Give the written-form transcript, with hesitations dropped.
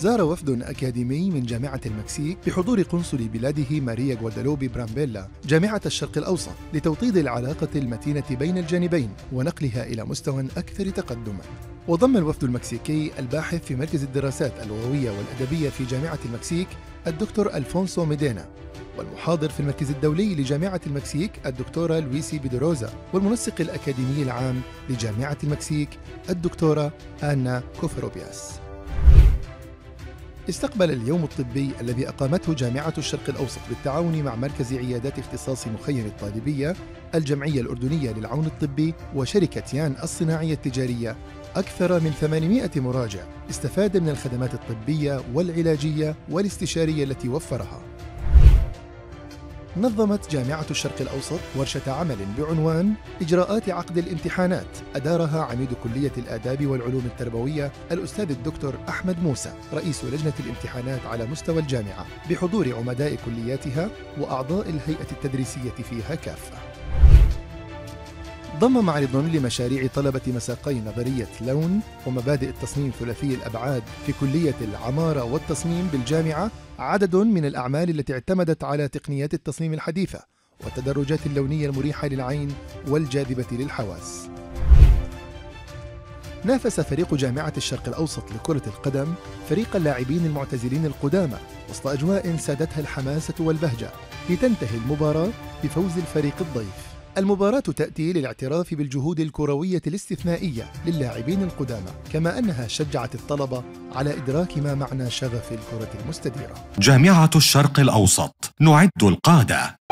زار وفد أكاديمي من جامعة المكسيك بحضور قنصل بلاده ماريا غوادالوبي برامبيلا جامعة الشرق الأوسط لتوطيد العلاقة المتينة بين الجانبين ونقلها إلى مستوى أكثر تقدماً. وضم الوفد المكسيكي الباحث في مركز الدراسات اللغوية والأدبية في جامعة المكسيك الدكتور ألفونسو ميدينا، والمحاضر في المركز الدولي لجامعة المكسيك الدكتورة لويسي بيدروزا، والمنسق الأكاديمي العام لجامعة المكسيك الدكتورة آنا كوفروبياس. استقبل اليوم الطبي الذي أقامته جامعة الشرق الأوسط بالتعاون مع مركز عيادات اختصاص مخيم الطالبية، الجمعية الأردنية للعون الطبي، وشركة يان الصناعية التجارية أكثر من 800 مراجع استفاد من الخدمات الطبية والعلاجية والاستشارية التي وفرها. نظمت جامعة الشرق الأوسط ورشة عمل بعنوان إجراءات عقد الامتحانات أدارها عميد كلية الآداب والعلوم التربوية الأستاذ الدكتور أحمد موسى رئيس لجنة الامتحانات على مستوى الجامعة بحضور عمداء كلياتها وأعضاء الهيئة التدريسية فيها كافة. ضم معرض لمشاريع طلبة مساقي نظرية لون ومبادئ التصميم ثلاثي الأبعاد في كلية العمارة والتصميم بالجامعة عدد من الأعمال التي اعتمدت على تقنيات التصميم الحديثة والتدرجات اللونية المريحة للعين والجاذبة للحواس. نافس فريق جامعة الشرق الأوسط لكرة القدم فريق اللاعبين المعتزلين القدامى وسط أجواء سادتها الحماسة والبهجة، لتنتهي المباراة بفوز الفريق الضيف. المباراة تأتي للاعتراف بالجهود الكروية الاستثنائية للاعبين القدامى، كما أنها شجعت الطلبة على إدراك ما معنى شغف الكرة المستديرة. جامعة الشرق الأوسط، نعد القادة.